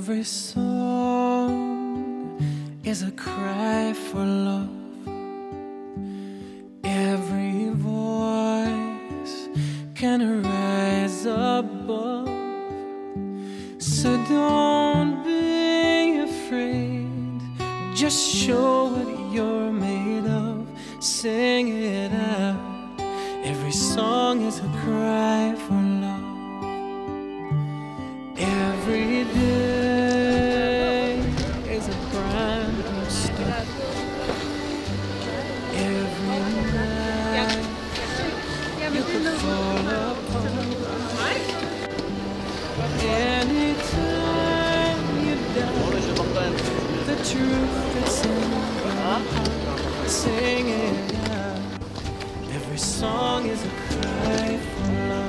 Every song is a cry for love. Every voice can rise above. So don't be afraid, just show what you're made of. Sing it out. Every song is a cry for love. Every day is a brand new start. Every night you could fall apart. Anytime you doubt the truth that's in your heart, sing it out. Every song is a cry for love.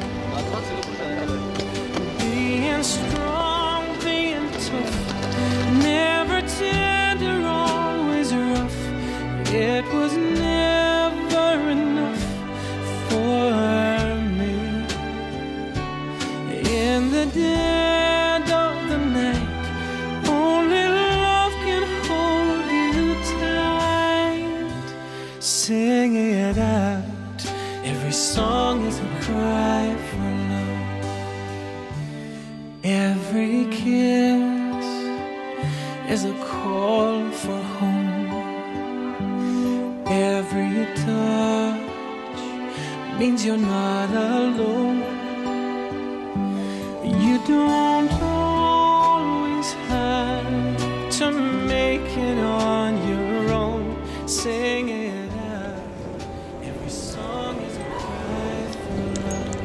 Being strong, being tough, never tender, always rough. It was never enough for me. In the dead of the night, only love can hold you tight. Sing it out. Every song is a cry for love. Every kiss is a call for home. Every touch means you're not alone. You don't always have to make it on your own. Sing it out. Every song is a cry for love.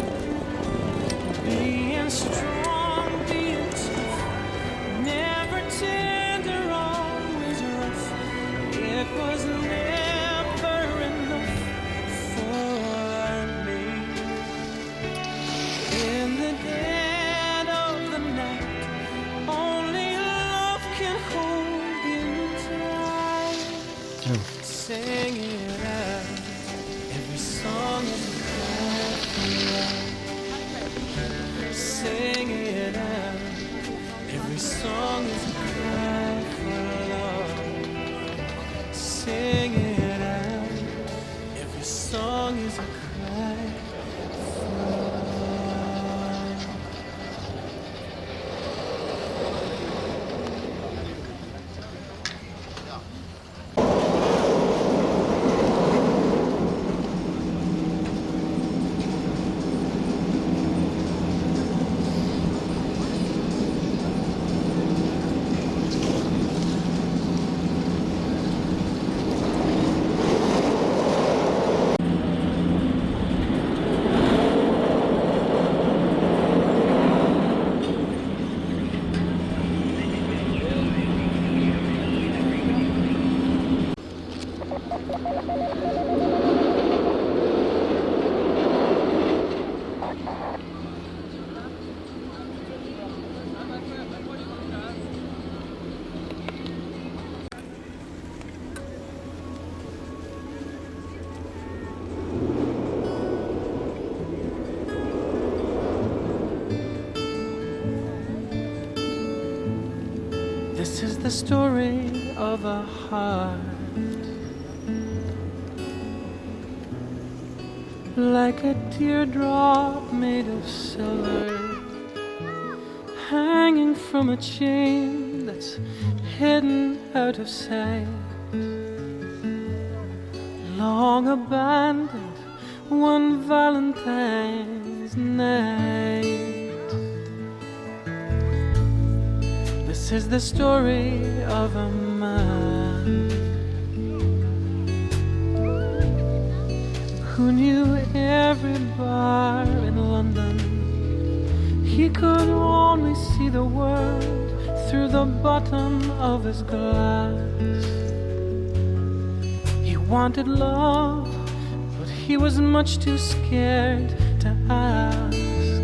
Being strong, being tough, never tender, always rough. It was never enough for me. In the dead of the night, only love can hold you tight. Sing it out. Every song is a cry for love. Sing it out. Every song is a cry for love. Sing it out. Every song is a cry for love. This is the story of a heart, like a teardrop made of silver, hanging from a chain that's hidden out of sight. Long abandoned one Valentine's night. This is the story of a man who knew every bar in London. He could only see the world through the bottom of his glass. He wanted love, but he was much too scared to ask.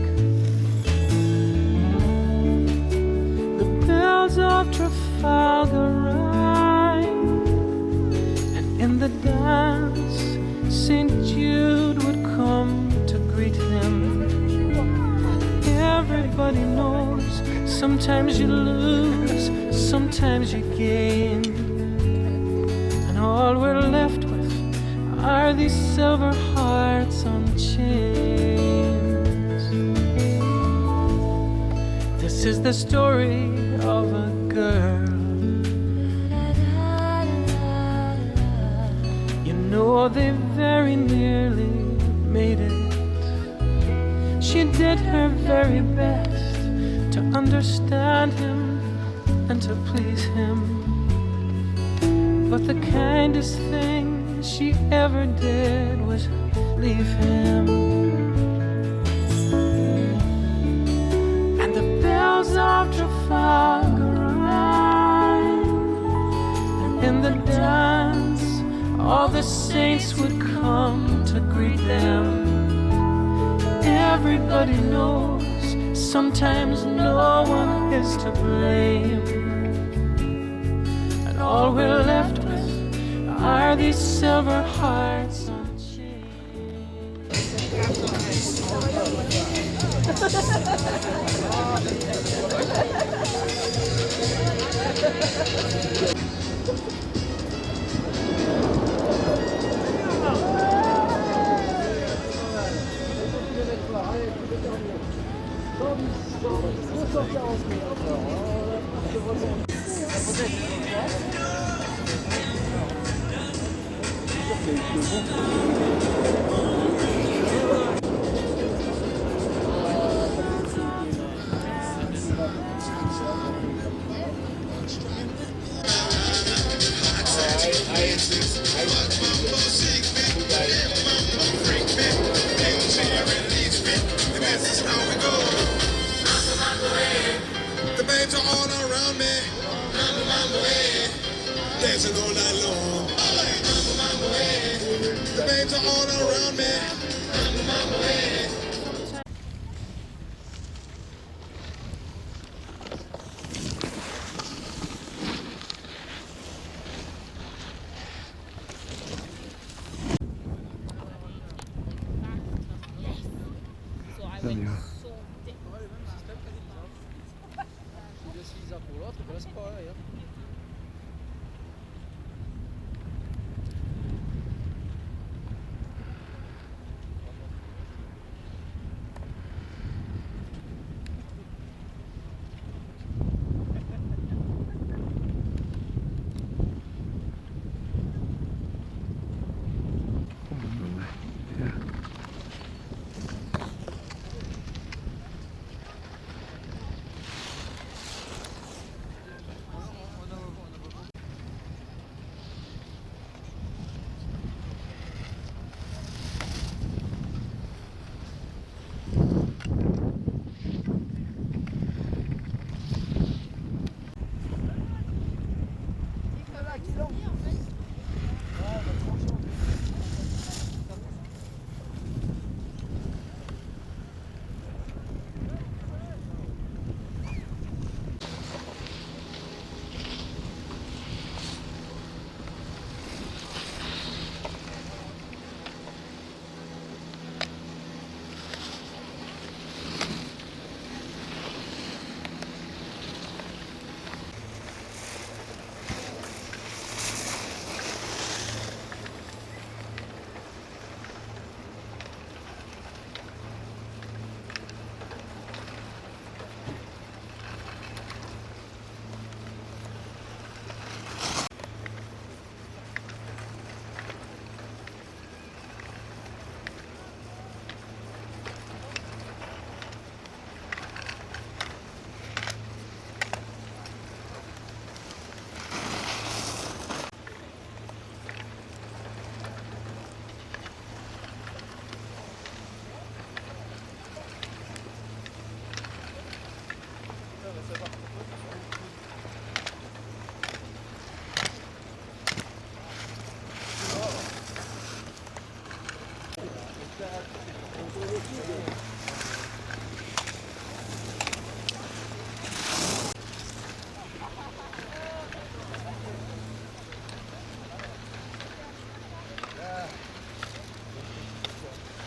The bells of Trafalgar rang, and in the dance St. Jude would come to greet him. Everybody knows Sometimes you lose, sometimes you gain, and all we're left with are these silver hearts on chains. This is the story of a girl. You know they very nearly made it. She did her very best to understand him and to please him, but the kindest thing she ever did was leave him. And the bells of Trafalgar rang, and in the dance all the saints would come to greet them. Everybody knows sometimes no one is to blame, and all we're left with are these silver hearts on chains. The babes are all around me. Dancing all night long. The babes are all around me.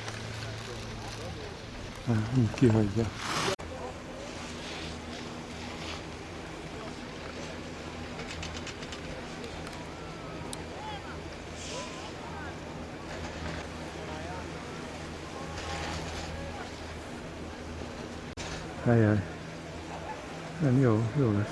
Kihagyja. Ai ai. Nhiều rồi.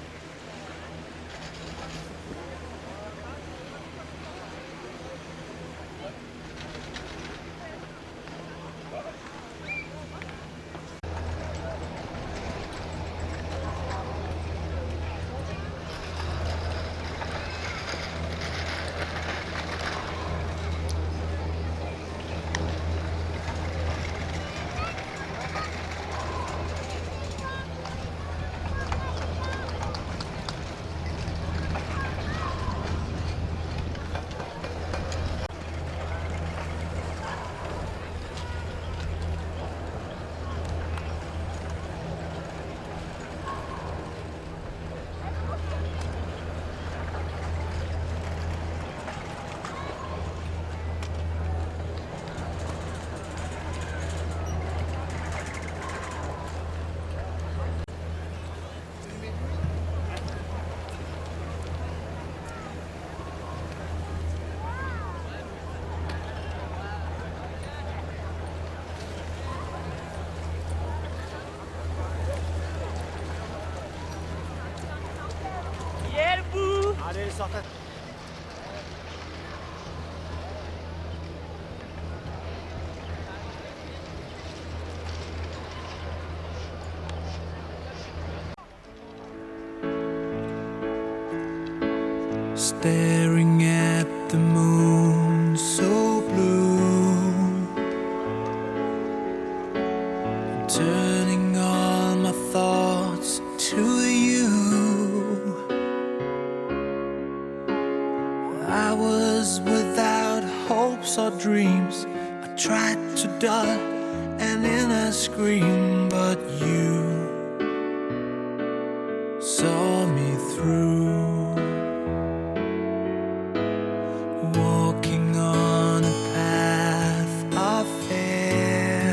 Staring at the moon so blue, turning all my thoughts to you. I was without hopes or dreams. I tried to dull an inner scream, but you saw me through. Walking on a path of fear,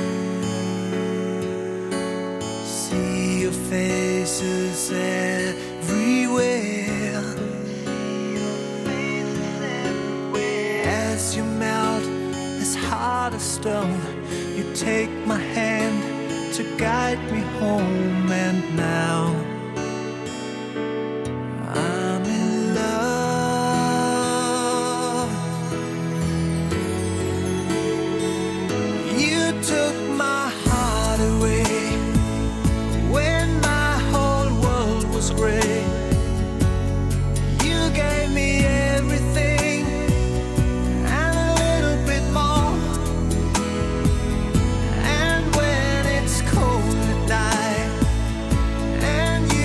see your faces everywhere. As you melt this heart of stone, you take my hand to guide me home, and now I'm in love. You took my heart away when my whole world was gray. You gave me everything and a little bit more. And when it's cold at night and you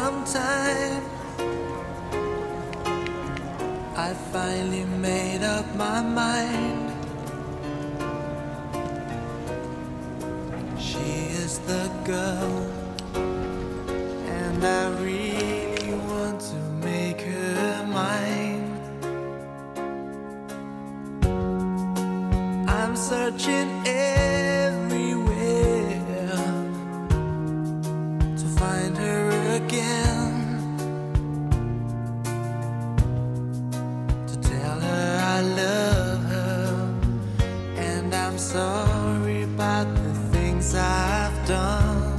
some time, I finally made up my mind. She is the girl, and I really want to make her mine. I'm searching everywhere to find her again, to tell her I love her, and I'm sorry about the things I've done.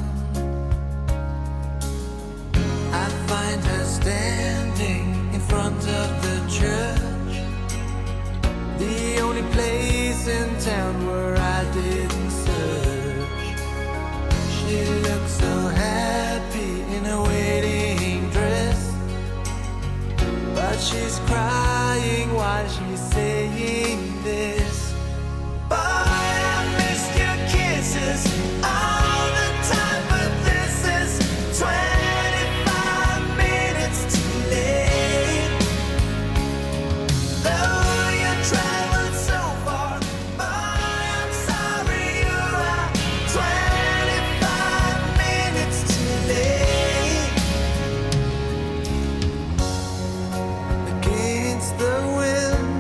I find her standing in front of the church, the only place in town where I didn't search. She looks so happy in a wedding dress, but she's crying while she's saying this. Boy, I missed your kisses all the time, but this is 25 minutes too late. Though you traveled so far, boy, I'm sorry you are 25 minutes too late. Against the wind,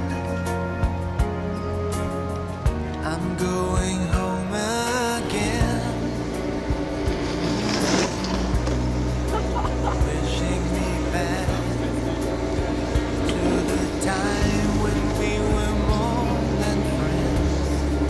I'm going home again, wishing me back to the time when we were more than friends.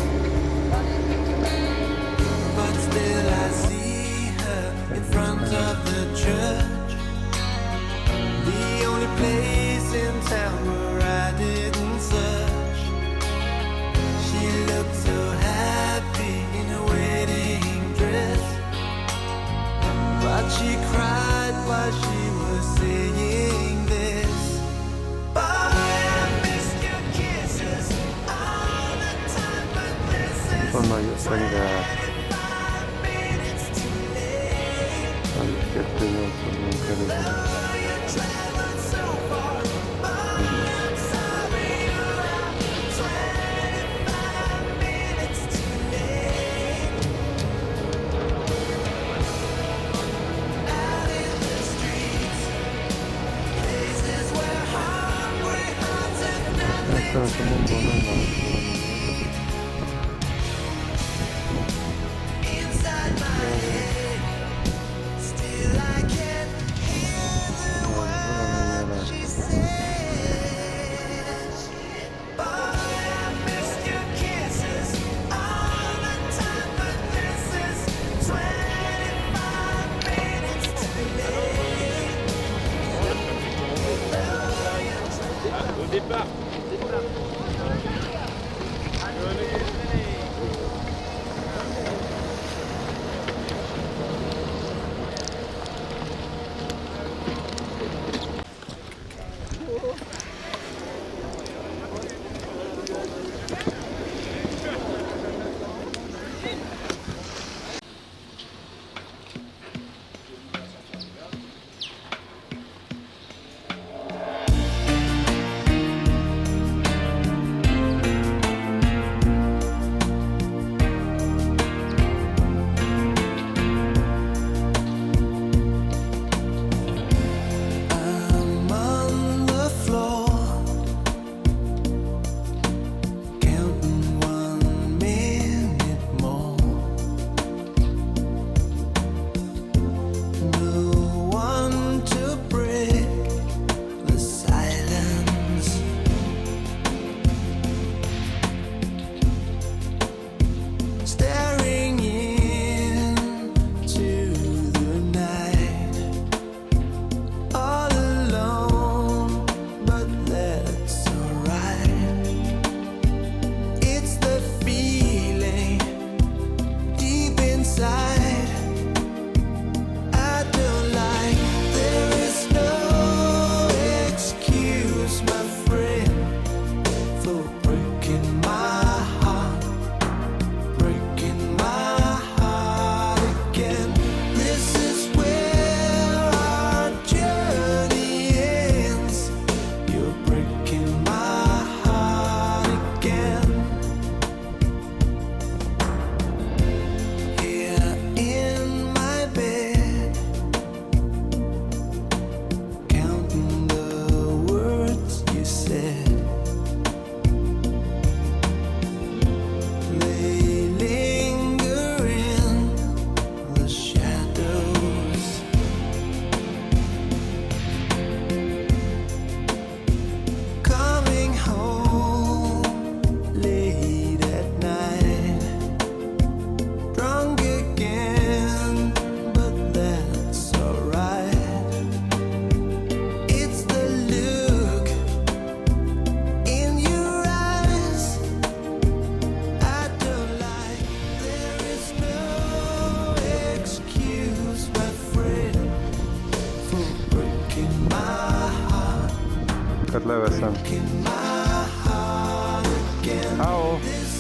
But still I see her in front of the church, the only place in town where I didn't search. She looked so happy in a wedding dress, but she cried while she was saying this. Boy, I missed your kisses all the time, but this is Formaggiottaglia 25 minutes too late. che non credo. Though you traveled so far, boy, I'm sorry you are 25 minutes too late. Out in the streets, places where hungry hearts have nothing Sono to come un buon anno. inside my head. Still I can hear the words she says. Boy, I missed your kisses all the time, but this is 25 minutes too late. Au départ. Őket leveszem. Ciao.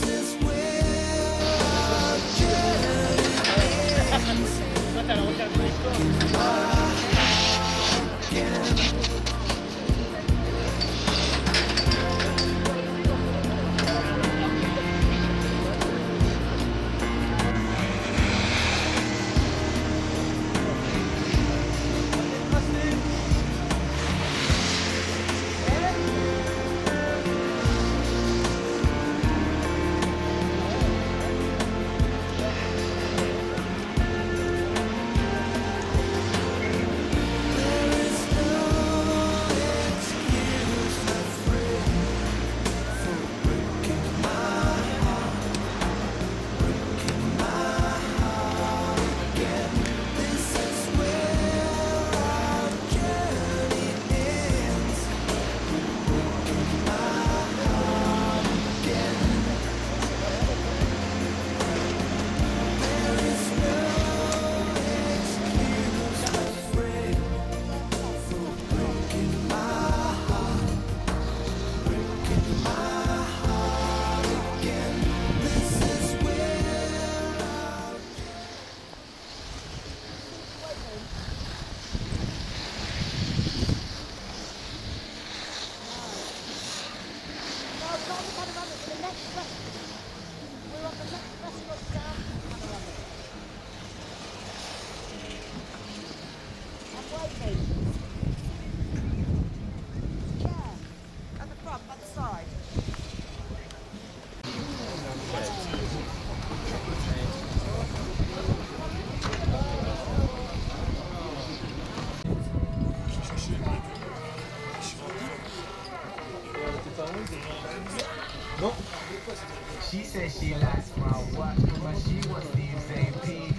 She said she likes my watch, but she was the same P.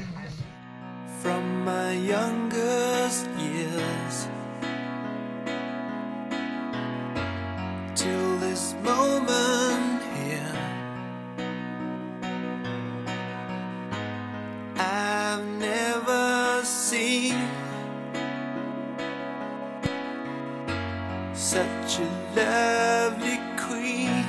From my youngest years till this moment here, I've never seen such a lovely queen.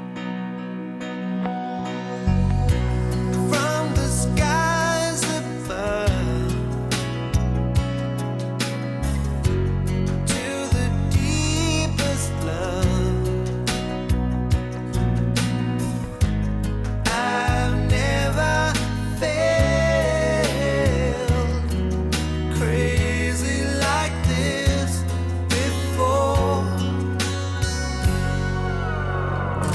From the skies above to the deepest love, I've never felt crazy like this before.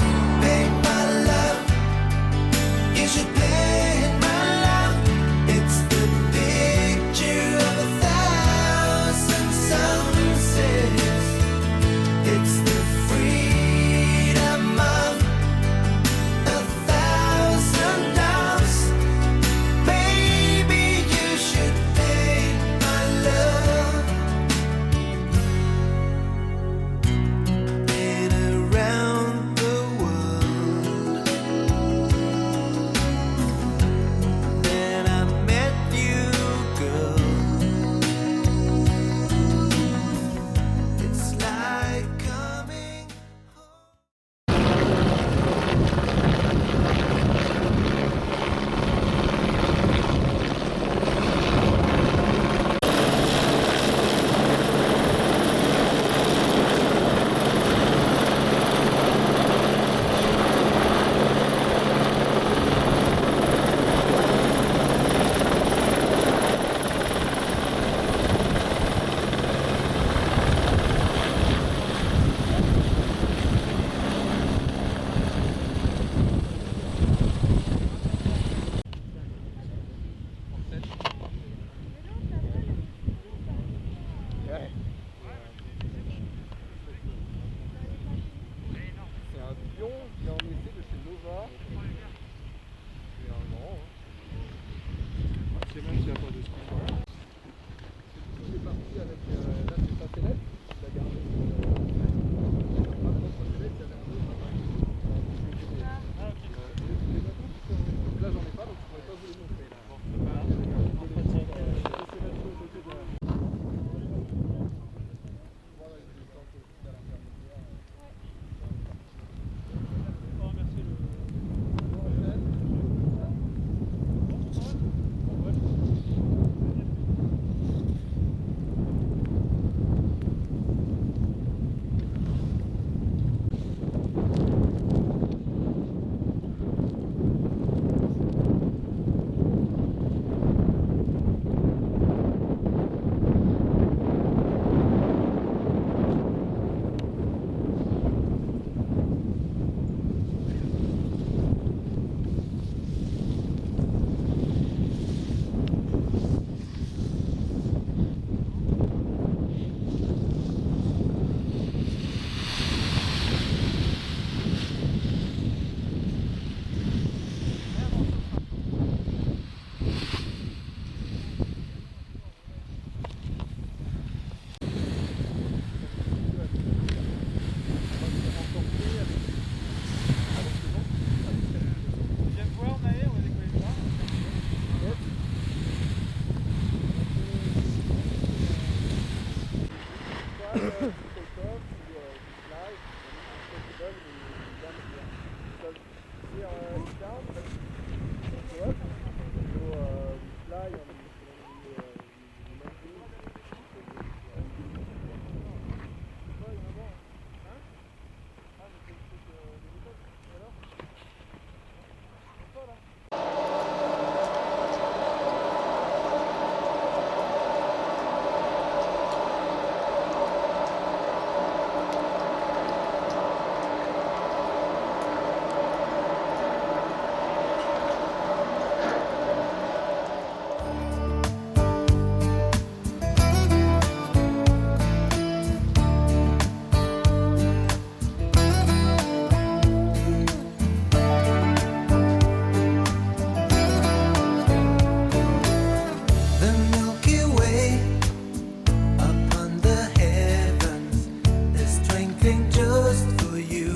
The Milky Way upon the heavens is twinkling just for you.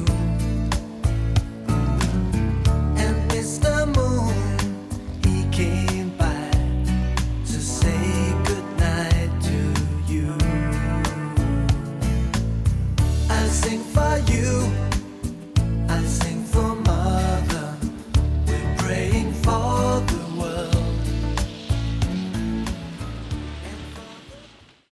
And Mr. Moon, he came by to say goodnight to you. I'll sing for you